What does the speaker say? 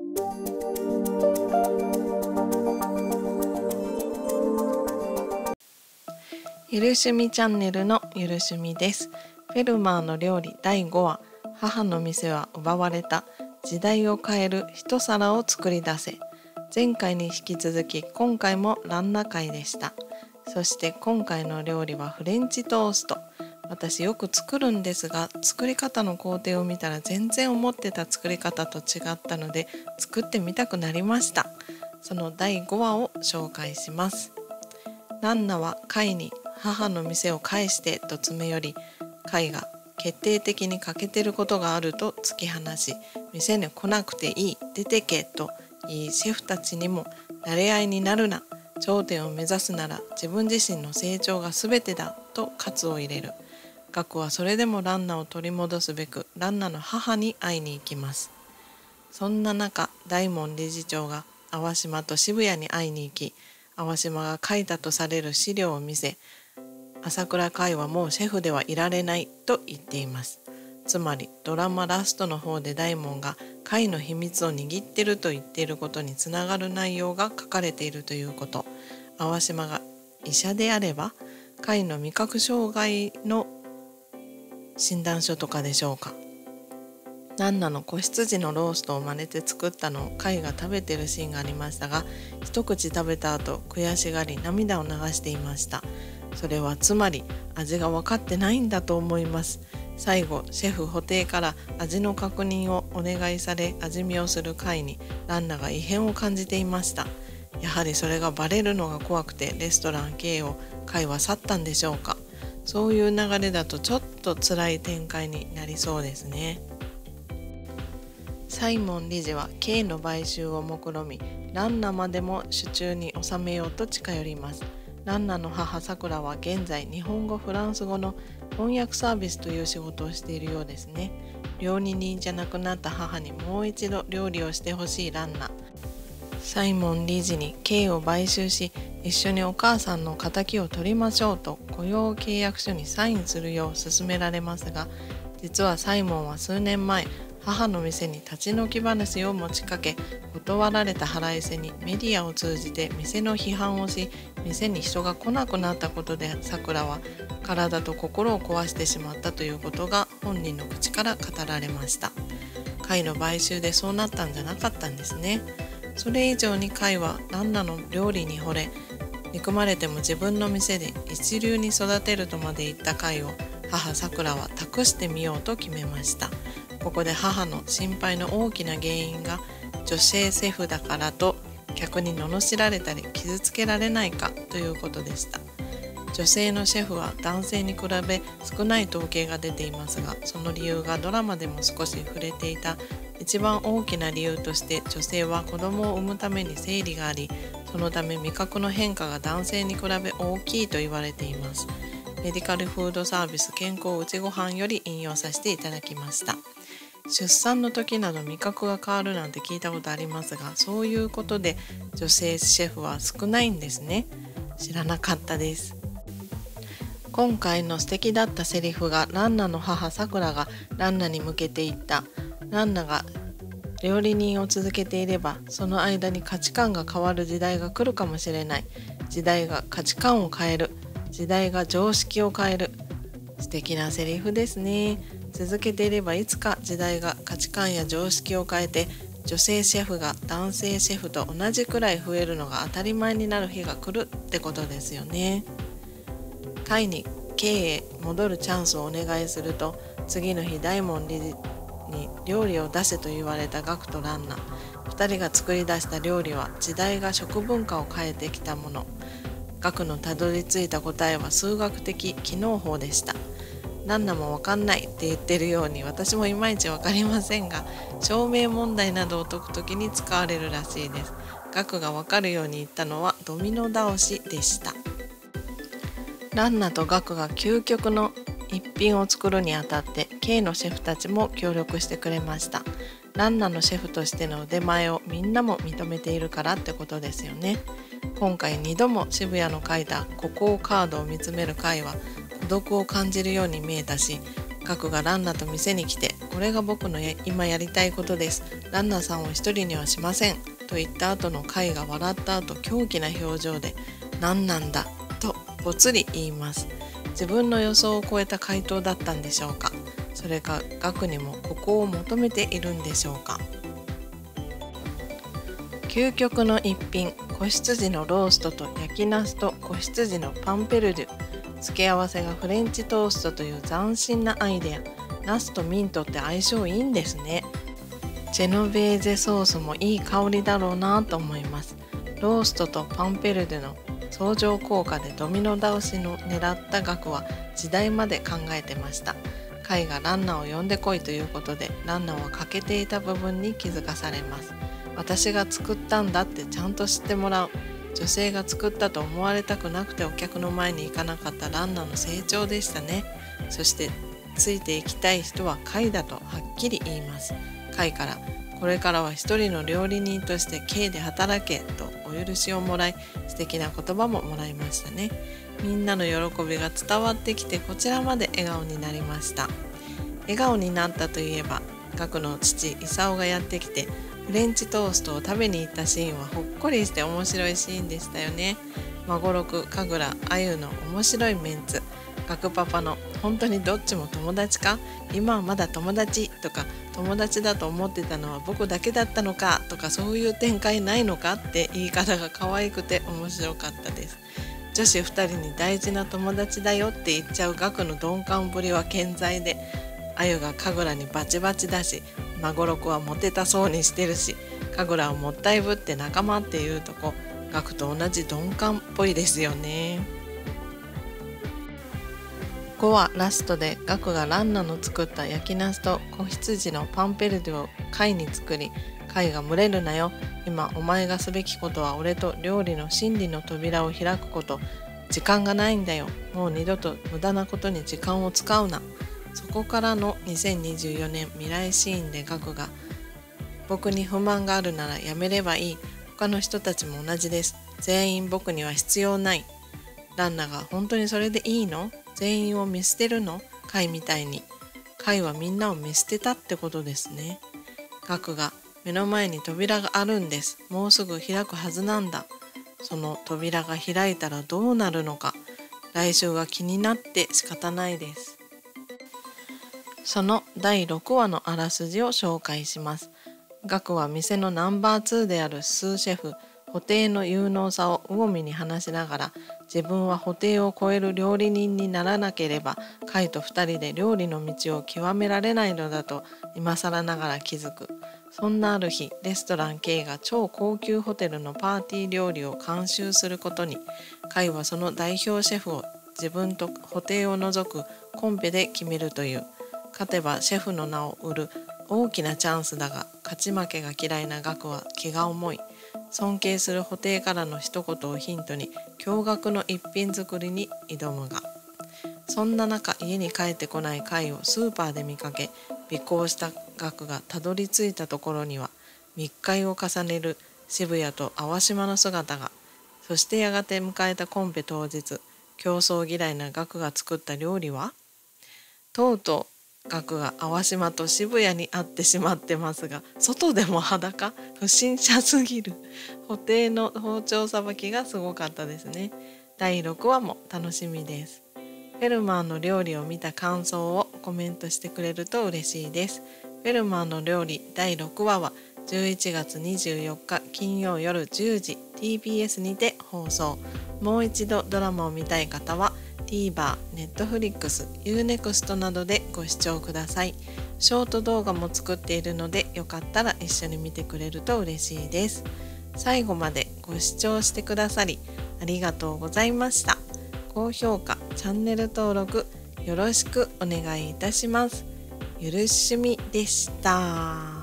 ゆる趣味チャンネルのゆる趣味です。フェルマーの料理第5話、母の店は奪われた、時代を変える一皿を作り出せ。前回に引き続き今回もランナ会でした。そして今回の料理はフレンチトースト。私よく作るんですが、作り方の工程を見たら全然思ってた作り方と違ったので作ってみたくなりました。その第5話を紹介します。ランナはカイに母の店を返してと詰め寄り、カイが決定的に欠けてることがあると突き放し、店に来なくていい、出てけと言い、シェフたちにも慣れ合いになるな、頂点を目指すなら自分自身の成長が全てだと喝を入れる。ガクはそれでもランナを取り戻すべくランナの母に会いに行きます。そんな中、大門理事長が淡島と渋谷に会いに行き、淡島が書いたとされる資料を見せ、朝倉海はもうシェフではいられないと言っています。つまりドラマラストの方で大門が海の秘密を握っていると言っていることにつながる内容が書かれているということ。淡島が医者であれば海の味覚障害の診断書とかでしょうか。ランナの子羊のローストを真似て作ったのを海が食べているシーンがありましたが、一口食べた後悔しがり涙を流していました。それはつまり味が分かってないんだと思います。最後シェフ布袋から味の確認をお願いされ味見をする会にランナが異変を感じていました。やはりそれがバレるのが怖くてレストラン経営を会は去ったんでしょうか。そういう流れだとちょっと辛い展開になりそうですね。サイモン理事は K の買収を目論み、ランナまでも手中に収めようと近寄ります。ランナの母さくらは現在日本語フランス語の翻訳サービスという仕事をしているようですね。料理人じゃなくなった母にもう一度料理をしてほしいランナ。サイモン理事に K を買収し、一緒にお母さんの仇を取りましょうと雇用契約書にサインするよう勧められますが、実はサイモンは数年前母の店に立ち退き話を持ちかけ、断られた腹いせにメディアを通じて店の批判をし、店に人が来なくなったことでさくらは体と心を壊してしまったということが本人の口から語られました。会の買収でそうなったんじゃなかったんですね。それ以上に会はランナの料理に惚れ、憎まれても自分の店で一流に育てるとまで言った会を母さくらは託してみようと決めました。ここで母の心配の大きな原因が女性シェフだからと客に罵られたり傷つけられないかということでした。女性のシェフは男性に比べ少ない統計が出ていますが、その理由がドラマでも少し触れていた一番大きな理由として、女性は子供を産むために生理があり、そのため味覚の変化が男性に比べ大きいと言われています。メディカルフードサービス健康うちごはんより引用させていただきました。出産の時など味覚が変わるなんて聞いたことありますが、そういうことで女性シェフは少ないんですね。知らなかったです。今回の素敵だったセリフがランナの母さくらがランナに向けて言った。ランナが料理人を続けていればその間に価値観が変わる時代が来るかもしれない。時代が価値観を変える。時代が常識を変える。素敵なセリフですね。続けていればいつか時代が価値観や常識を変えて、女性シェフが男性シェフと同じくらい増えるのが当たり前になる日が来るってことですよね。会に経営戻るチャンスをお願いすると、次の日大門理事に料理を出せと言われたガクとランナ。2人が作り出した料理は時代が食文化を変えてきたもの。ガクのたどり着いた答えは数学的機能法でした。ランナもわかんないって言ってるように私もいまいちわかりませんが、証明問題などを解くときに使われるらしいです。ガクがわかるように言ったのはドミノ倒しでした。ランナとガクが究極の一品を作るにあたって K のシェフたちも協力してくれました。ランナのシェフとしての腕前をみんなも認めているからってことですよね。今回2度も渋谷の書いた孤高カードを見つめる会は孤独を感じるように見えたし、ガクがランナと店に来てここれが僕の今やりたいことです。ランナさんを一人にはしません。と言った後のカイが笑った後、狂気な表情で何なんだとぽつり言います。自分の予想を超えた回答だったんでしょうか。それかガクにもここを求めているんでしょうか。究極の一品、子羊のローストと焼きナスと子羊のパンペルデュ。付け合わせがフレンチトーストという斬新なアイデア。ナスとミントって相性いいんですね。ジェノベーゼソースもいい香りだろうなと思います。ローストとパンペルデュの相乗効果でドミノ倒しの狙ったガクは時代まで考えてました。カイがランナーを呼んでこいということで、ランナーは欠けていた部分に気づかされます。私が作ったんだってちゃんと知ってもらう。女性が作ったと思われたくなくてお客の前に行かなかったランナーの成長でしたね。そしてついていきたい人はカイだとはっきり言います。カイからこれからは一人の料理人として K で働けとお許しをもらい、素敵な言葉ももらいましたね。みんなの喜びが伝わってきて、こちらまで笑顔になりました。笑顔になったといえば、ガクの父イサオがやってきてフレンチトーストを食べに行ったシーンはほっこりして面白いシーンでしたよね。マゴロク、カグラ、アユの面白いメンツ、ガクパパの本当にどっちも友達か、今はまだ友達とか、友達だと思ってたのは僕だけだったのかとか、そういう展開ないのかって言い方が可愛くて面白かったです。女子2人に大事な友達だよって言っちゃうガクの鈍感ぶりは健在で、アユがカグラにバチバチだし、マゴロクはモテたそうにしてるし、カグラをもったいぶって仲間っていうとこ、ガクと同じ鈍感っぽいですよね。5話ラストでガクがランナの作った焼きナスと子羊のパンペルデュをカイに作り、カイが群れるなよ、今お前がすべきことは俺と料理の真理の扉を開くこと、時間がないんだよ、もう二度と無駄なことに時間を使うな。そこからの2024年未来シーンでガクが僕に不満があるならやめればいい、他の人たちも同じです、全員僕には必要ない。ランナが本当にそれでいいの？全員を見捨てるの？カイみたいに。カイはみんなを見捨てたってことですね。ガクが目の前に扉があるんです。もうすぐ開くはずなんだ。その扉が開いたらどうなるのか。来週が気になって仕方ないです。その第6話のあらすじを紹介します。ガクは店のナンバー2であるスーシェフ、布袋の有能さを魚見に話しながら、自分は布袋を超える料理人にならなければカイと2人で料理の道を極められないのだと今更ながら気づく。そんなある日、レストラン K が超高級ホテルのパーティー料理を監修することに。カイはその代表シェフを自分と布袋を除くコンペで決めるという。勝てばシェフの名を売る大きなチャンスだが、勝ち負けが嫌いなガクは気が重い。尊敬する布袋からの一言をヒントに驚愕の一品作りに挑むが、そんな中家に帰ってこないカイをスーパーで見かけ、尾行したガクがたどり着いたところには密会を重ねる渋谷と淡島の姿が。そしてやがて迎えたコンペ当日、競争嫌いなガクが作った料理は、とうとうガクが淡島と渋谷に会ってしまってますが、外でも裸？不審者すぎる。布袋の包丁さばきがすごかったですね。第6話も楽しみです。フェルマーの料理を見た感想をコメントしてくれると嬉しいです。フェルマーの料理第6話は11月24日金曜夜10時 TBS にて放送。もう一度ドラマを見たい方はTVer、Netflix、Unext などでご視聴ください。ショート動画も作っているので、よかったら一緒に見てくれると嬉しいです。最後までご視聴してくださりありがとうございました。高評価、チャンネル登録よろしくお願いいたします。ゆるしゅみでした。